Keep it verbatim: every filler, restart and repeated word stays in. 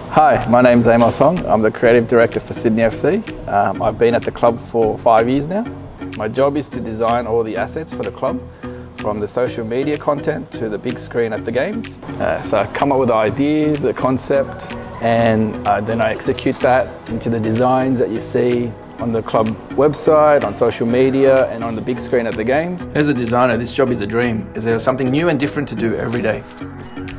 Hi, my name's Amos Hong. I'm the Creative Director for Sydney F C. Um, I've been at the club for five years now. My job is to design all the assets for the club, from the social media content to the big screen at the games. Uh, so I come up with the idea, the concept, and uh, then I execute that into the designs that you see on the club website, on social media, and on the big screen at the games. As a designer, this job is a dream, as there's something new and different to do every day.